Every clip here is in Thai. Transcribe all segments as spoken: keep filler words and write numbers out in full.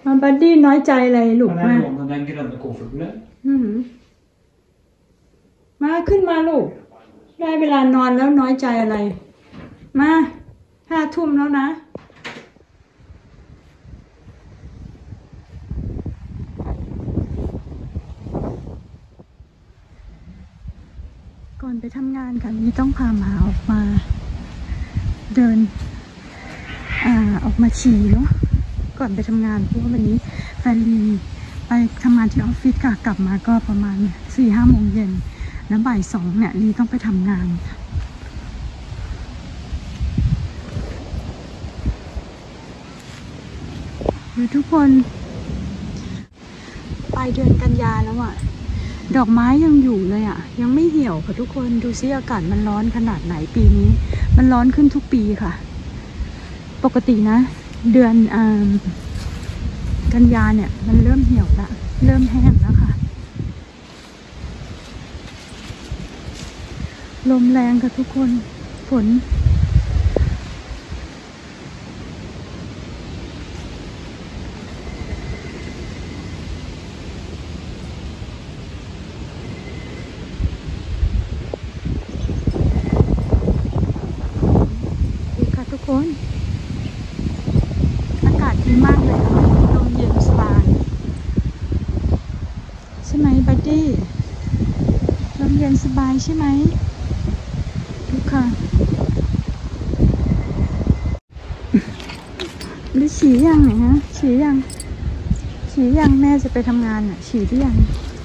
มาบัดดี้น้อยใจอะไรลูกมามาขึ้นมาลูกได้เวลานอนแล้วน้อยใจอะไรมาห้าทุ่มแล้วนะก่อนไปทำงานค่ะนี่ต้องพาหมาออกมาเดินอ่าออกมาฉี่เนาะก่อนไปทำงานเพราะว่าวันนี้แฟนลีไปทำงานที่ออฟฟิศค่ะกลับมาก็ประมาณสี่ห้าโมงเย็นแล้วบ่ายสองเนี่ยลีต้องไปทำงานดูทุกคนปลายเดือนกันยาแล้วอ่ะดอกไม้ยังอยู่เลยอ่ะยังไม่เหี่ยวค่ะทุกคนดูซิอากาศมันร้อนขนาดไหนปีนี้มันร้อนขึ้นทุกปีค่ะปกตินะเดือนอ่ากันยาเนี่ยมันเริ่มเหี่ยวละเริ่มแห้งแล้วค่ะลมแรงค่ะทุกคนฝนดีค่ะทุกคนอากาศดีมากเลยค่ะลมเย็นสบายใช่ไหมบัดดี้ลมเย็นสบายใช่ไหมดูค่ะหรือฉี่ยังไหนฮะฉี่ยังฉี่ยังแม่จะไปทำงานอ่ะฉี่หรือยัง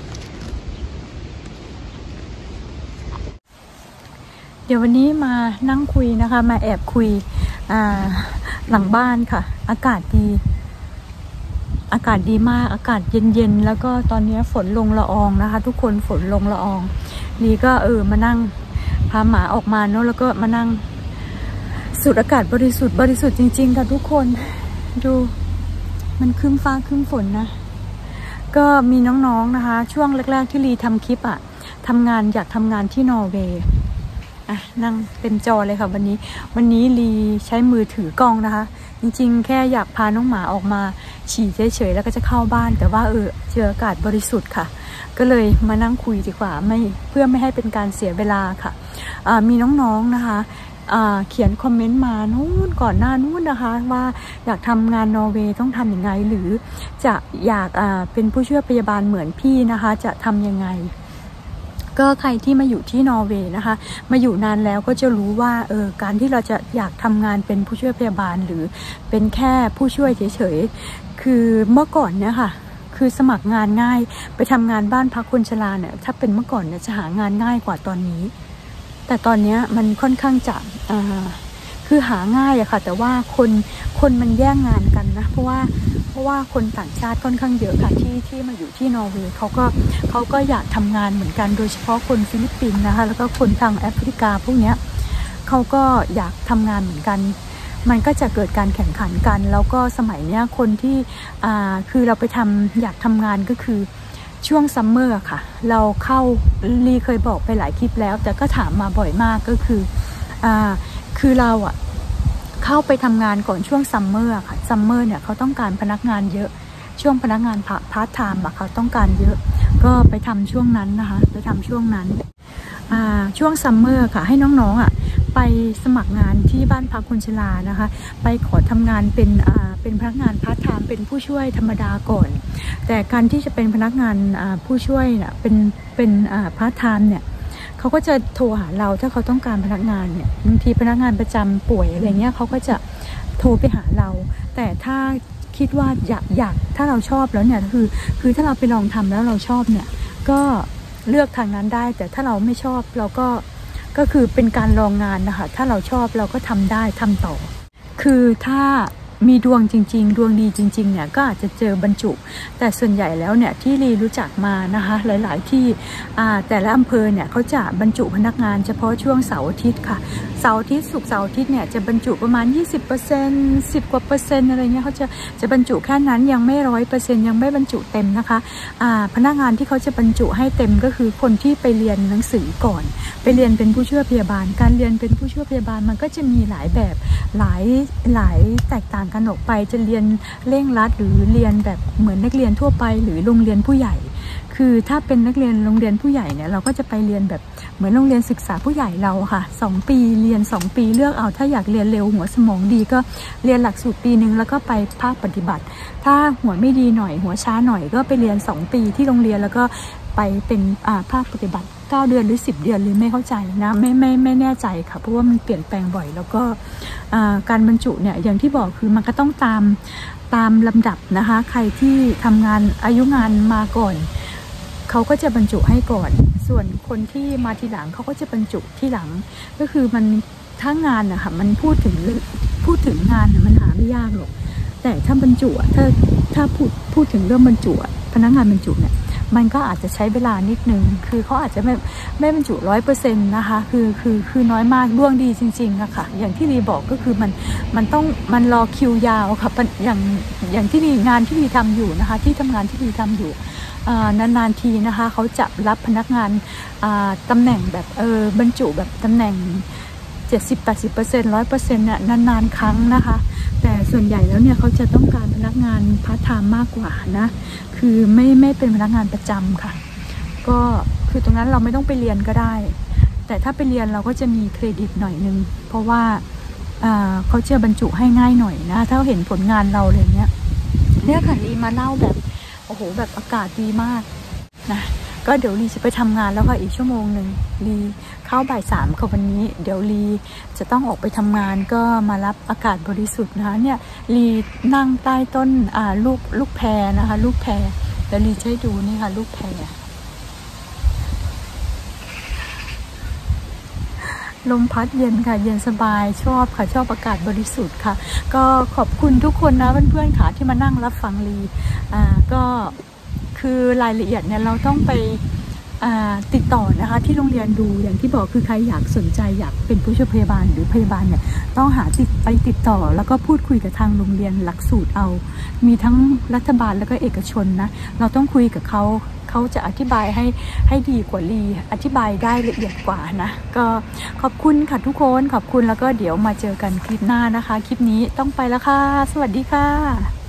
เดี๋ยววันนี้มานั่งคุยนะคะมาแอบคุยหลังบ้านค่ะอากาศดีอากาศดีมากอากาศเย็นๆแล้วก็ตอนนี้ฝนลงละอองนะคะทุกคนฝนลงละอองนี่ก็เออมานั่งพาหมาออกมาเนาะแล้วก็มานั่งสูดอากาศบริสุทธิ์บริสุทธิ์จริงๆค่ะทุกคนดูมันครึ้มฟ้าครึ้มฝนนะก็มีน้องๆนะคะช่วงแรกๆที่ลีทำคลิปอ่ะทำงานอยากทำงานที่นอร์เวย์อ่ะนั่งเต็มจอเลยค่ะวันนี้วันนี้ลีใช้มือถือกล้องนะคะจริงๆแค่อยากพาน้องหมาออกมาฉี่เฉยๆแล้วก็จะเข้าบ้านแต่ว่าเออเจออากาศบริสุทธิ์ค่ะก็เลยมานั่งคุยดีกว่าไม่เพื่อไม่ให้เป็นการเสียเวลาค่ะมีน้องๆนะคะเขียนคอมเมนต์มานู้นก่อนหน้านู้นนะคะว่าอยากทำงานนอร์เวย์ต้องทำยังไงหรือจะอยากเป็นผู้ช่วยพยาบาลเหมือนพี่นะคะจะทำยังไงก็ใครที่มาอยู่ที่นอร์เวย์นะคะมาอยู่นานแล้วก็จะรู้ว่าเออการที่เราจะอยากทำงานเป็นผู้ช่วยพยาบาลหรือเป็นแค่ผู้ช่วยเฉยๆคือเมื่อก่อนเนี่ยค่ะคือสมัครงานง่ายไปทำงานบ้านพักคนชราเนี่ยถ้าเป็นเมื่อก่อนเนี่ยจะหางานง่ายกว่าตอนนี้แต่ตอนนี้มันค่อนข้างจะอ่าคือหาง่ายอะค่ะแต่ว่าคนคนมันแย่งงานกันนะเพราะว่าเพราะว่าคนต่างชาติค่อนข้างเยอะค่ะที่ที่มาอยู่ที่นอร์เวย์เขาก็เขาก็อยากทำงานเหมือนกันโดยเฉพาะคนฟิลิปปินส์นะคะแล้วก็คนทางแอฟริกาพวกนี้เขาก็อยากทำงานเหมือนกันมันก็จะเกิดการแข่งขันกันแล้วก็สมัยเนี้ยคนที่อ่าคือเราไปทำอยากทำงานก็คือช่วงซัมเมอร์ค่ะเราเข้าลีเคยบอกไปหลายคลิปแล้วแต่ก็ถามมาบ่อยมากก็คืออ่าคือเราอะเข้าไปทำงานก่อนช่วงซัมเมอร์ค่ะซัมเมอร์เนี่ยเขาต้องการพนักงานเยอะช่วงพนักงานพาร์ทไทม์อะเขาต้องการเยอะก็ไปทำช่วงนั้นนะคะไปทำช่วงนั้นช่วงซัมเมอร์ค่ะให้น้องๆอะไปสมัครงานที่บ้านพักคนชรานะคะไปขอทำงานเป็นเป็นพนักงานพาร์ทไทม์เป็นผู้ช่วยธรรมดาก่อนแต่การที่จะเป็นพนักงานผู้ช่วยเนี่ยเป็นเป็นพาร์ทไทม์เนี่ยเขาก็จะโทรหาเราถ้าเขาต้องการพนักงานเนี่ยบางทีพนักงานประจำป่วยอะไรเงี้ยเขาก็จะโทรไปหาเราแต่ถ้าคิดว่าอยากอยากถ้าเราชอบแล้วเนี่ยคือคือถ้าเราไปลองทำแล้วเราชอบเนี่ยก็เลือกทางนั้นได้แต่ถ้าเราไม่ชอบเราก็ก็คือเป็นการลองงานนะคะถ้าเราชอบเราก็ทำได้ทำต่อคือถ้ามีดวงจริงๆดวงดีจริงๆเนี่ยก็อาจจะเจอบรรจุแต่ส่วนใหญ่แล้วเนี่ยที่ลีรู้จักมานะคะหลายๆที่แต่ละอำเภอเนี่ยเขาจะบรรจุพนักงานเฉพาะช่วงเสาร์อาทิตย์ค่ะเสาร์อาทิตย์ศุกร์เสาร์อาทิตย์เนี่ยจะบรรจุประมาณ ยี่สิบเปอร์เซ็นต์ สิบกว่าเปอร์เซ็นต์อะไรเงี้ยเขาจะจะบรรจุแค่นั้นยังไม่ร้อยเปอร์เซ็นต์ยังไม่บรรจุเต็มนะคะพนักงานที่เขาจะบรรจุให้เต็มก็คือคนที่ไปเรียนหนังสือก่อนไปเรียนเป็นผู้ช่วยพยาบาลการเรียนเป็นผู้ช่วยพยาบาลมันก็จะมีหลายแบบหลายหลายแตกต่างกันออกไปจะเรียนเร่งรัดหรือเรียนแบบเหมือนนักเรียนทั่วไปหรือโรงเรียนผู้ใหญ่คือถ้าเป็นนักเรียนโรงเรียนผู้ใหญ่เนี่ยเราก็จะไปเรียนแบบเหมือนโรงเรียนศึกษาผู้ใหญ่เราค่ะสองปีเรียนสองปีเลือกเอาถ้าอยากเรียนเร็วหัวสมองดีก็เรียนหลักสูตรปีนึงแล้วก็ไปภาคปฏิบัติถ้าหัวไม่ดีหน่อยหัวช้าหน่อยก็ไปเรียนสองปีที่โรงเรียนแล้วก็ไปเป็นภาคปฏิบัติเก้าเดือนหรือสิบเดือนหรือไม่เข้าใจนะไม่ไม่ไม่แน่ใจค่ะเพราะว่ามันเปลี่ยนแปลงบ่อยแล้วก็การบรรจุเนี่ยอย่างที่บอกคือมันก็ต้องตามตามลำดับนะคะใครที่ทำงานอายุงานมาก่อนเขาก็จะบรรจุให้ก่อนส่วนคนที่มาทีหลังเขาก็จะบรรจุที่หลังก็คือมันถ้างานนะคะมันพูดถึงพูดถึงงานมันหาไม่ยากหรอกแต่ถ้าบรรจุถ้าถ้าพูดพูดถึงเรื่องบรรจุพนักงานบรรจุเนี่ยมันก็อาจจะใช้เวลานิดนึงคือเขาอาจจะไม่ไม่บรรจุร้อยเปอร์เซ็นต์นะคะคือคือคือน้อยมากดวงดีจริงๆอะค่ะอย่างที่ลีบอกก็คือมันมันต้องมันรอคิวยาวค่ะอย่างอย่างที่ลีงานที่ลีทำอยู่นะคะที่ทำงานที่ลีทำอยู่นานๆทีนะคะเขาจะรับพนักงานตำแหน่งแบบเออบรรจุแบบตำแหน่ง เจ็ดสิบถึงแปดสิบเปอร์เซ็นต์ ร้อยเปอร์เซ็นต์ เนี่ยนานๆครั้งนะคะแต่ส่วนใหญ่แล้วเนี่ยเขาจะต้องการพนักงานพาร์ทไทม์มากกว่านะคือไม่ไม่เป็นพนักงานประจำค่ะก็คือตรงนั้นเราไม่ต้องไปเรียนก็ได้แต่ถ้าไปเรียนเราก็จะมีเครดิตหน่อยนึงเพราะว่าเขาจะบรรจุให้ง่ายหน่อยนะถ้าเห็นผลงานเราอะไรเงี้ยเนี่ยค่ะลีมาเล่าแบบโอ้โหแบบอากาศดีมากนะก็เดี๋ยวลีจะไปทำงานแล้วค่ะอีกชั่วโมงหนึ่งลีเข้าบ่ายสามค่ะวันนี้เดี๋ยวลีจะต้องออกไปทำงานก็มารับอากาศบริสุทธิ์นะคะเนี่ยลีนั่งใต้ต้นอ่าลูกลูกแพรนะคะลูกแพรเดี๋ยวลีจะให้ดูนี่ค่ะลูกแพรลมพัดเย็นค่ะเย็นสบายชอบค่ะชอบอากาศบริสุทธิ์ค่ะก็ขอบคุณทุกคนนะเพื่อนๆค่ะที่มานั่งรับฟังลีอ่าก็คือรายละเอียดเนี่ยเราต้องไปติดต่อนะคะที่โรงเรียนดูอย่างที่บอกคือใครอยากสนใจอยากเป็นผู้ช่วยพยาบาลหรือพยาบาลเนี่ยต้องหาติดไปติดต่อแล้วก็พูดคุยกับทางโรงเรียนหลักสูตรเอามีทั้งรัฐบาลแล้วก็เอกชนนะเราต้องคุยกับเขาเขาจะอธิบายให้ให้ดีกว่าลีอธิบายได้ละเอียดกว่านะก็ขอบคุณค่ะทุกคนขอบคุณแล้วก็เดี๋ยวมาเจอกันคลิปหน้านะคะคลิปนี้ต้องไปแล้วค่ะสวัสดีค่ะ